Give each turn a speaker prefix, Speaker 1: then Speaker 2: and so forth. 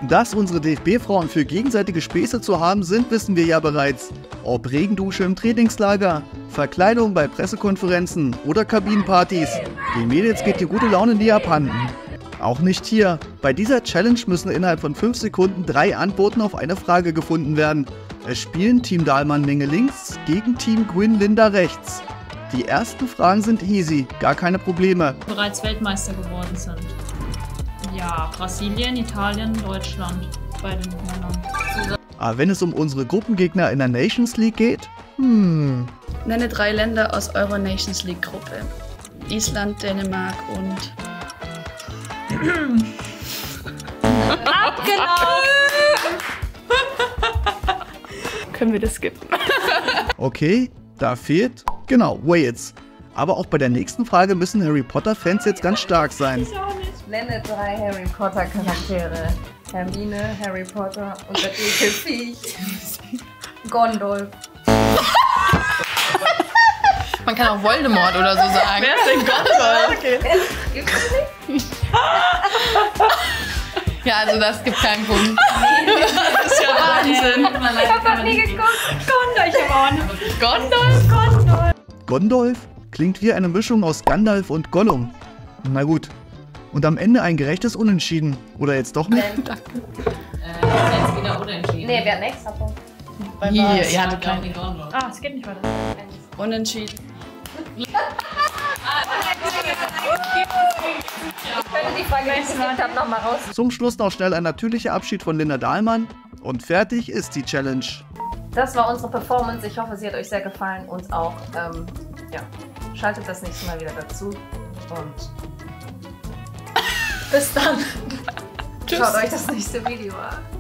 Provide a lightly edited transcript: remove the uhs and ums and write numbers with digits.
Speaker 1: Dass unsere DFB-Frauen für gegenseitige Späße zu haben sind, wissen wir ja bereits. Ob Regendusche im Trainingslager, Verkleidung bei Pressekonferenzen oder Kabinenpartys. Den Mädels geht die gute Laune nie abhanden. Auch nicht hier. Bei dieser Challenge müssen innerhalb von 5 Sekunden 3 Antworten auf eine Frage gefunden werden. Es spielen Team Dahlmann Menge links gegen Team Gwyn Linda rechts. Die ersten Fragen sind easy, gar keine Probleme.
Speaker 2: Bereits Weltmeister geworden sind. Ja, Brasilien, Italien, Deutschland bei den Männern.
Speaker 1: Aber wenn es um unsere Gruppengegner in der Nations League geht?
Speaker 3: Nenne 3 Länder aus eurer Nations League Gruppe. Island, Dänemark und... Können wir das skippen?
Speaker 1: Okay, da fehlt, genau, Wales. Aber auch bei der nächsten Frage müssen Harry Potter-Fans jetzt ganz stark sein.
Speaker 4: Nenne 3 Harry Potter Charaktere. Hermine, Harry Potter und das Ekelviech. Gondolf.
Speaker 5: Man kann auch Voldemort oder so sagen.
Speaker 2: Wer ist denn Gondolf?
Speaker 4: Okay. Gibt's das nicht?
Speaker 5: Ja, also das gibt keinen Punkt.
Speaker 2: Das ist ja Wahnsinn.
Speaker 4: Ich hab noch nie geguckt.
Speaker 5: Gondolf?
Speaker 1: Gondolf klingt wie eine Mischung aus Gandalf und Gollum. Na gut. Und am Ende ein gerechtes Unentschieden. Oder jetzt doch nicht?
Speaker 2: Jetzt wieder unentschieden.
Speaker 4: Nee, wer hat extra Punkt?
Speaker 5: Hier, ihr hattet keinen.
Speaker 2: Ah, es geht nicht weiter.
Speaker 3: Unentschieden.
Speaker 4: Ich könnte die Frage, die ich gekriegt habe, nochmal raus.
Speaker 1: Zum Schluss noch schnell ein natürlicher Abschied von Linda Dahlmann. Und fertig ist die Challenge.
Speaker 4: Das war unsere Performance. Ich hoffe, sie hat euch sehr gefallen. Uns auch. Ja, schaltet das nächste Mal wieder dazu. Und bis dann. Schaut euch das nächste Video an.